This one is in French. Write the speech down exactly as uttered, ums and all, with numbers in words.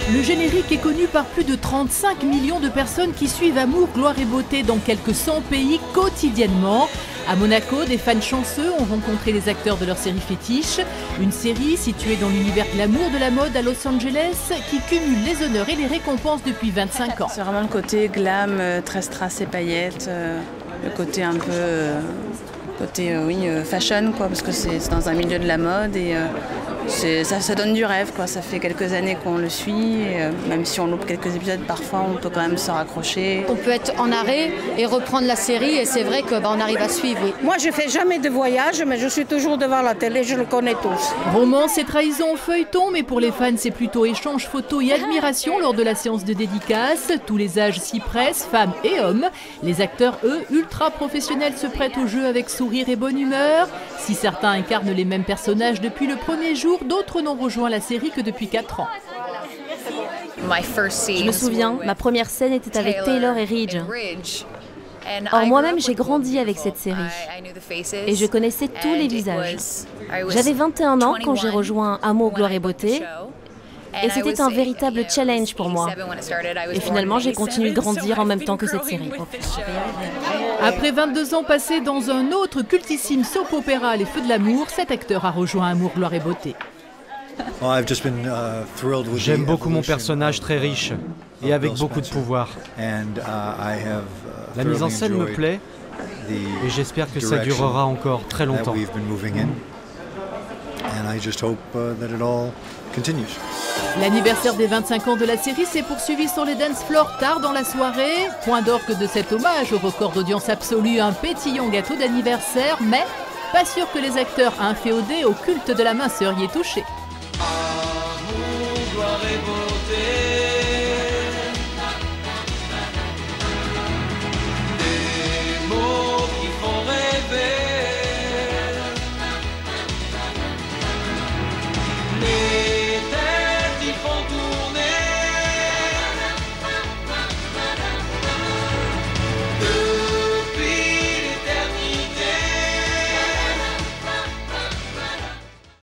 Le générique est connu par plus de trente-cinq millions de personnes qui suivent Amour, gloire et beauté dans quelques cent pays quotidiennement. À Monaco, des fans chanceux ont rencontré les acteurs de leur série fétiche. Une série située dans l'univers glamour de la mode à Los Angeles qui cumule les honneurs et les récompenses depuis vingt-cinq ans. C'est vraiment le côté glam, très strass et paillettes, euh, le côté un peu euh, côté euh, oui, euh, fashion, quoi, parce que c'est dans un milieu de la mode et euh, ça, ça donne du rêve, quoi. Ça fait quelques années qu'on le suit, et, euh, même si on loupe quelques épisodes, parfois on peut quand même se raccrocher. On peut être en arrêt et reprendre la série et c'est vrai qu'on bah, arrive à suivre. Oui. Moi je fais jamais de voyage, mais je suis toujours devant la télé, je le connais tous. Romance et trahison au feuilleton, mais pour les fans c'est plutôt échange photos et admiration lors de la séance de dédicace. Tous les âges s'y pressent, femmes et hommes. Les acteurs, eux, ultra professionnels, se prêtent au jeu avec sourire et bonne humeur. Si certains incarnent les mêmes personnages depuis le premier jour, d'autres n'ont rejoint la série que depuis quatre ans. Je me souviens, ma première scène était avec Taylor et Ridge. Or moi-même j'ai grandi avec cette série et je connaissais tous les visages. J'avais vingt et un ans quand j'ai rejoint Amour, gloire et beauté et c'était un véritable challenge pour moi. Et finalement j'ai continué de grandir en même temps que cette série. Après vingt-deux ans passés dans un autre cultissime soap opéra, Les Feux de l'amour, cet acteur a rejoint Amour, gloire et beauté. J'aime beaucoup mon personnage très riche et avec beaucoup de pouvoir. La mise en scène me plaît et j'espère que ça durera encore très longtemps. L'anniversaire des vingt-cinq ans de la série s'est poursuivi sur les dance floors tard dans la soirée. Point d'orgue de cet hommage au record d'audience absolu, un pétillant gâteau d'anniversaire, mais pas sûr que les acteurs inféodés au culte de la minceur y aient touché.